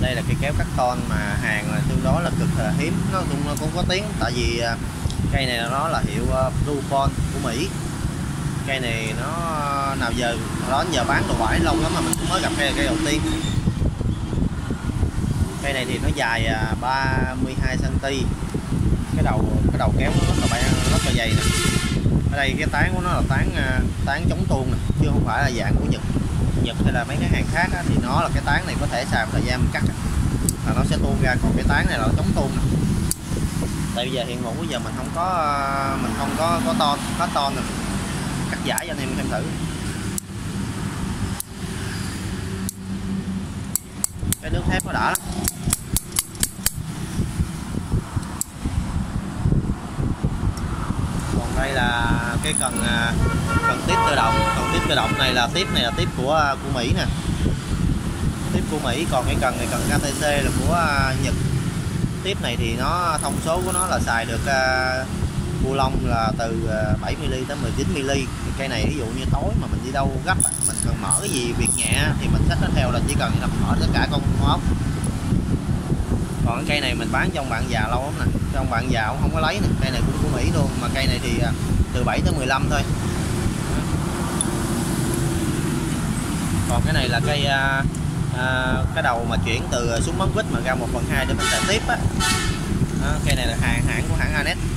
Đây là cây kéo cắt ton mà hàng là tương đối là cực là hiếm, nó cũng có tiếng, tại vì cây này nó là hiệu Bluefon của Mỹ. Cây này nó nào giờ đó giờ bán đồ bãi lâu lắm mà mình cũng mới gặp cây đầu tiên. Cây này thì nó dài 32 cm. Cái đầu kéo nó rất là dày nè. Ở đây cái tán của nó là tán chống tuôn nè, chứ không phải là dạng của Nhật hay là mấy cái hàng khác á, thì nó là cái tán này có thể xài một thời gian mình cắt là nó sẽ tuôn ra, còn cái tán này là nó chống tuôn nè. Tại bây giờ hiện vụ bây giờ mình không có ton nè, cắt giải cho anh em xem thử. Cái nước thép nó đã lắm. Còn đây là cái cần tiếp cơ động. Còn tiếp cơ động này là tiếp của Mỹ nè, tiếp của Mỹ. Còn cái cần này cần KTC là của Nhật. Tiếp này thì nó thông số của nó là xài được bu lông là từ 7mm tới 19mm. Cây này ví dụ như tối mà mình đi đâu gấp, mình cần mở cái gì việc nhẹ thì mình xách nó theo là chỉ cần là mở tất cả con ốc. Còn cái cây này mình bán trong bạn già lâu lắm nè, trong bạn già cũng không có lấy nè. Cây này cũng của Mỹ luôn, mà cây này thì từ 7 tới 15 thôi. Còn cái này là cái đầu mà chuyển từ súng bắn quýt mà ra 1/2 để mình xài tiếp á. Cây này là hãng của hãng Anet.